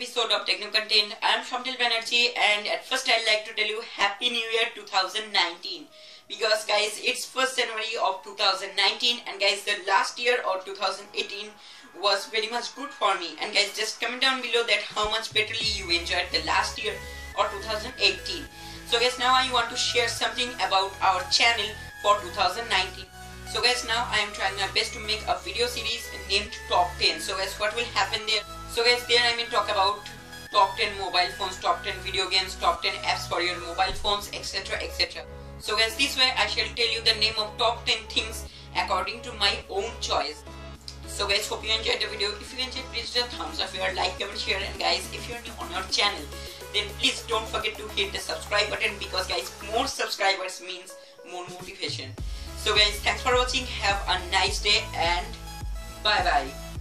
episode of Techno Content. I am Shamtil Banerjee, and at first I'd like to tell you Happy New Year 2019. Because guys, it's 1st January of 2019, and guys, the last year or 2018 was very much good for me. And guys, just comment down below that how much betterly you enjoyed the last year or 2018. So guys, now I want to share something about our channel for 2019. So guys, now I am trying my best to make a video series named Top 10. So guys, what will happen there? So guys, there I will talk about top 10 mobile phones, top 10 video games, top 10 apps for your mobile phones, etc, etc. So guys, this way I shall tell you the name of top 10 things according to my own choice. So guys, hope you enjoyed the video. If you enjoyed, please do a thumbs up, like, comment, share, and guys, if you are new on our channel, then please don't forget to hit the subscribe button, because guys, more subscribers means more motivation. So guys, thanks for watching, have a nice day, and bye bye.